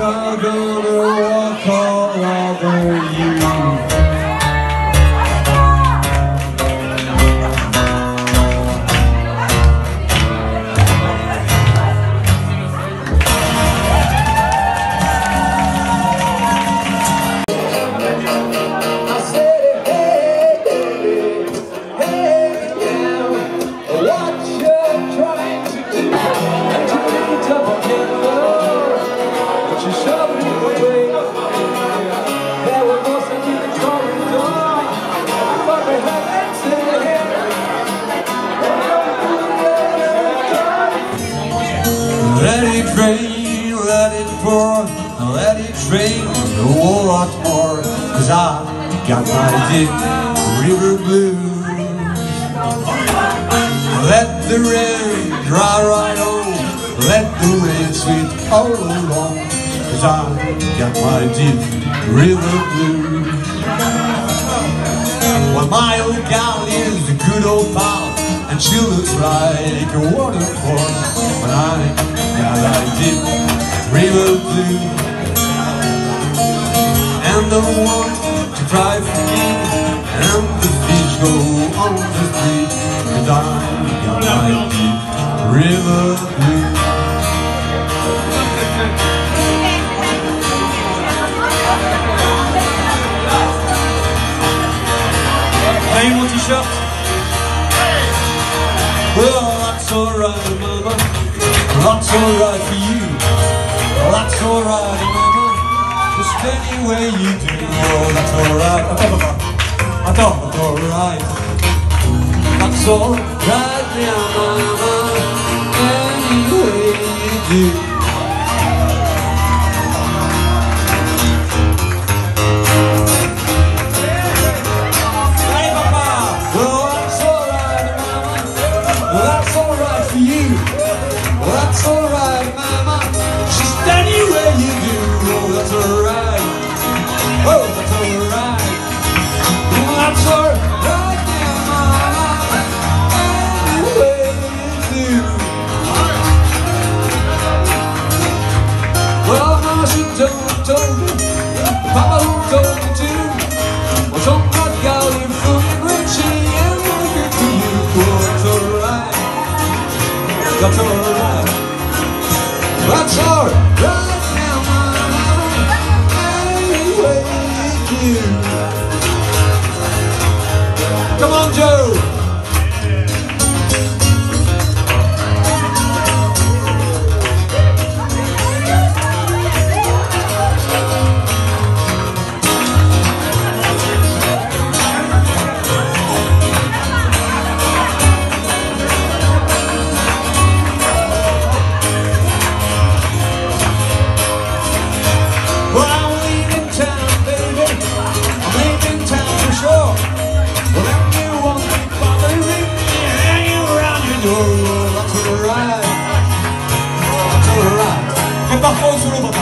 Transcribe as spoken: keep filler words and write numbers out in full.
I'm gonna walk all over you. Let it rain, let it pour, let it rain a whole lot more, 'cause I got my deep river blues. Let the rain dry right on, let the rain sweep all along, 'cause I got my deep river blues. Well, my old gal is a good old pal, and she looks like a waterfall, but I got that deep river blue. And the one to cry for me, and the fish go on the street, 'cause I got my deep river blue. Hey, mon t-shirt. Well, that's alright, mama. That's alright for you. That's alright, mama. Just any way you do. Oh, that's alright. Attends, that's alright. That's alright, yeah, mama. Any way you do. That's alright, mama. Just any way you do. Oh, that's alright. Oh, that's alright. Oh, that's alright, yeah, mama. Any way you do. Well, mama, she told me, told me. Papa who told me too. What's on that gal in food when she ain't looking for you. Oh, that's alright. That's alright. That's alright now, mama. Any way you do. Come on, Joe. Parfois solo.